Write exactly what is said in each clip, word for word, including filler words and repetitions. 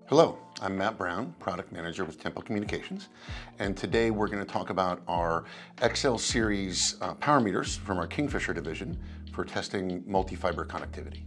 Hello, I'm Matt Brown, Product Manager with Tempo Communications, and today we're going to talk about our X L series uh, power meters from our KingFisher division for testing multi-fiber connectivity.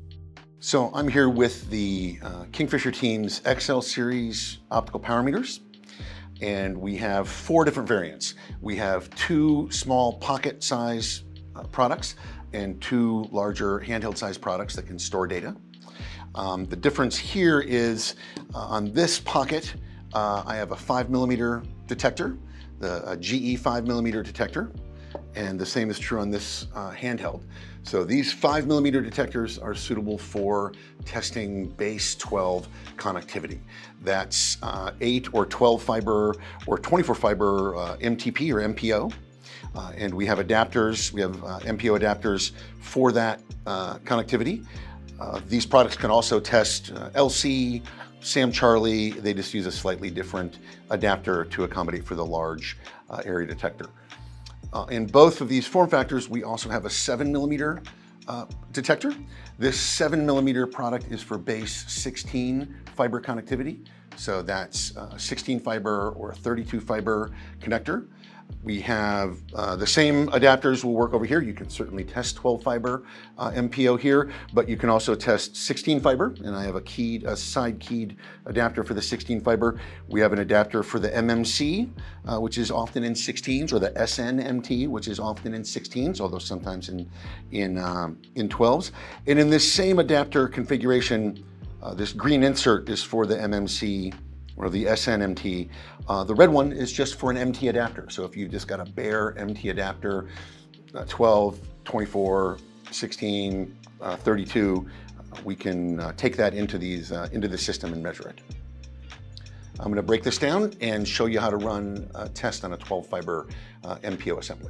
So I'm here with the uh, KingFisher team's X L series optical power meters, and we have four different variants. We have two small pocket size uh, products and two larger handheld size products that can store data. Um, the difference here is uh, on this pocket, uh, I have a five millimeter detector, the a G E five millimeter detector, and the same is true on this uh, handheld. So these five millimeter detectors are suitable for testing base twelve connectivity. That's uh, eight or twelve fiber or twenty-four fiber uh, M T P or M P O. Uh, and we have adapters, we have uh, M P O adapters for that uh, connectivity. Uh, these products can also test uh, L C, Sam Charlie. They just use a slightly different adapter to accommodate for the large uh, area detector. Uh, in both of these form factors, we also have a seven millimeter uh, detector. This seven millimeter product is for base sixteen fiber connectivity. So that's uh, sixteen fiber or thirty-two fiber connector. We have uh, the same adapters will work over here. You can certainly test twelve fiber uh, M P O here, but you can also test sixteen fiber, and I have a keyed, a side keyed adapter for the sixteen fiber. We have an adapter for the M M C, uh, which is often in sixteens, or the S N M T, which is often in sixteens, although sometimes in, in, um, in twelves. And in this same adapter configuration, uh, this green insert is for the M M C or the S N M T. Uh, the red one is just for an M T adapter. So if you just got a bare M T adapter, uh, twelve, twenty-four, sixteen, uh, thirty-two, uh, we can uh, take that into these uh, into the system and measure it. I'm going to break this down and show you how to run a test on a twelve fiber uh, M P O assembly.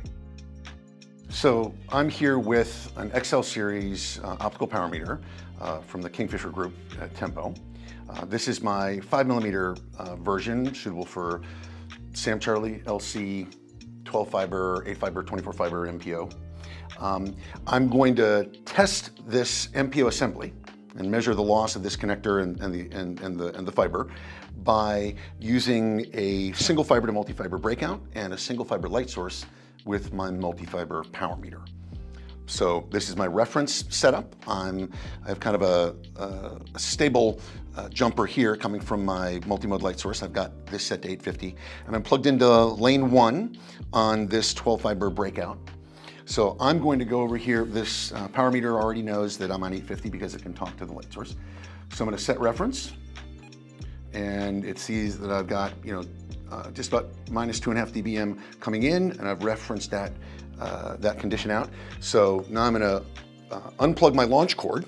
So I'm here with an X L series uh, optical power meter uh, from the KingFisher group at Tempo. Uh, this is my five millimeter uh, version, suitable for Sam Charlie, L C, twelve fiber, eight fiber, twenty-four fiber M P O. Um, I'm going to test this M P O assembly and measure the loss of this connector and, and, the, and, and, the, and the fiber by using a single fiber to multi-fiber breakout and a single fiber light source with my multi-fiber power meter. So this is my reference setup. I'm, I have kind of a, a, a stable uh, jumper here coming from my multi-mode light source. I've got this set to eight fifty, and I'm plugged into lane one on this twelve fiber breakout. So I'm going to go over here. This uh, power meter already knows that I'm on eight fifty because it can talk to the light source. So I'm going to set reference, and it sees that I've got, you know, uh, just about minus two and a half D B M coming in, and I've referenced that Uh, that condition out. So now I'm going to uh, unplug my launch cord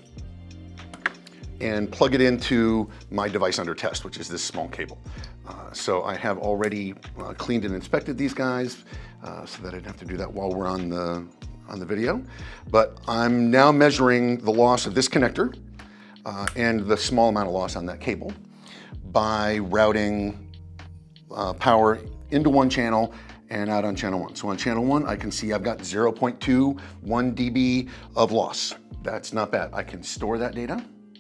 and plug it into my device under test, which is this small cable. Uh, so I have already uh, cleaned and inspected these guys uh, so that I didn't have to do that while we're on the, on the video. But I'm now measuring the loss of this connector uh, and the small amount of loss on that cable by routing uh, power into one channel and out on channel one. So on channel one, I can see I've got zero point two one D B of loss. That's not bad. I can store that data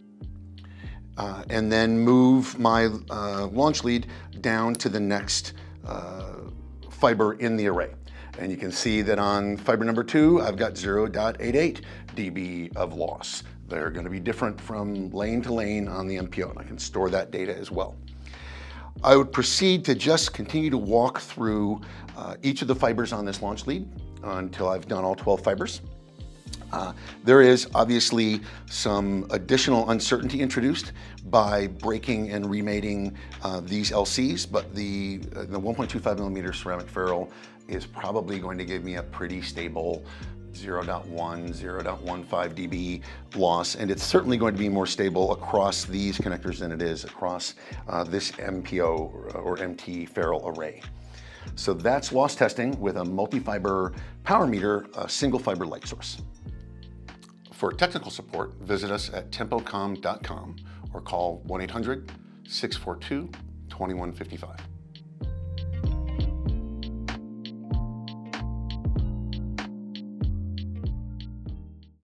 uh, and then move my uh, launch lead down to the next uh, fiber in the array. And you can see that on fiber number two, I've got zero point eight eight D B of loss. They're going to be different from lane to lane on the M P O, and I can store that data as well. I would proceed to just continue to walk through uh, each of the fibers on this launch lead until I've done all twelve fibers. Uh, there is obviously some additional uncertainty introduced by breaking and remating uh, these L Cs, but the, uh, the one point two five millimeter ceramic ferrule is probably going to give me a pretty stable zero point one, zero point one five D B loss, and it's certainly going to be more stable across these connectors than it is across uh, this M P O or M T ferrule array. So that's loss testing with a multi-fiber power meter, a single fiber light source. For technical support, visit us at tempocom dot com or call one eight hundred, six four two, two one five five.